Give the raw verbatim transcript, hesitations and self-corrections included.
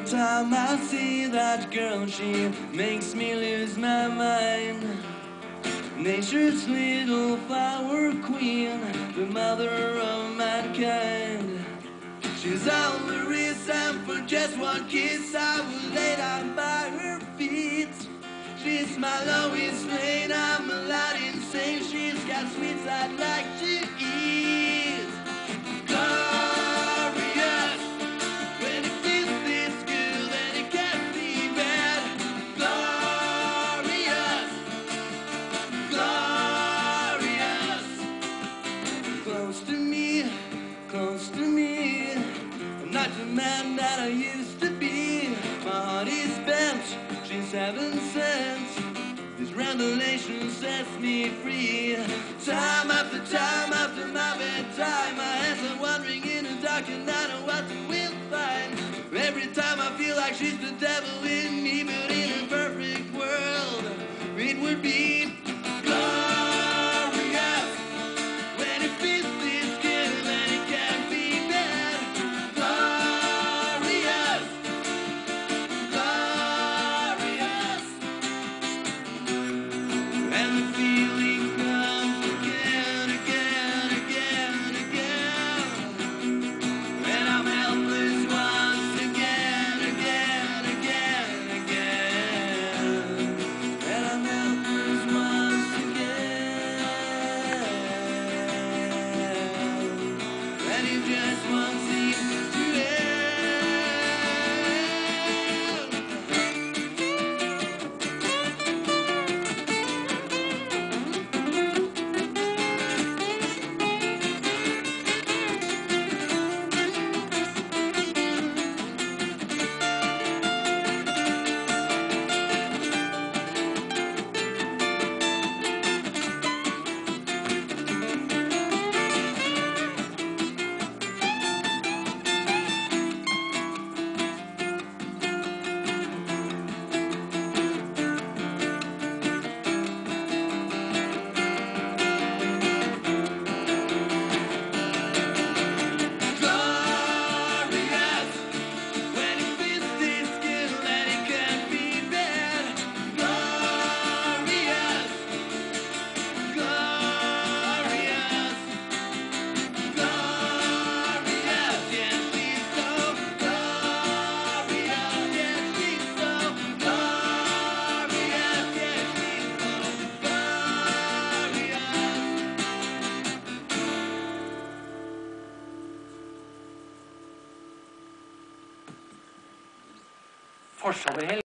time I see that girl, she makes me lose my mind. Nature's little flower queen, the mother of mankind. She's all there is, and for just one kiss I will lay down by her feet. She's my Lois Lane, I'm a lot insane. She's got sweets I'd like to eat. Glorious, when it feels this good, then it can't be bad. Glorious, glorious. Close to me, close to me. I'm not the man that I used to be. My heart is bent, she's heaven sent. This revelation sets me free. Time after time after my bedtime, my hands are wandering in the dark and I know what we'll find. Every time I feel like she's the devil in me, but in a perfect world, it would be glorious. When it feels this good, then it can't be bad. Glorious, glorious. And the feeling comes again, again, again, again. And I'm helpless once again, again, again, again. And I'm helpless once again. And it just won't seem to end. Glorious, when it feels this good, then it can't be bad. Glorious, glorious, glorious, yes, she's so glorious, yes, she's so glorious, yes, she's so glorious. Fortsatt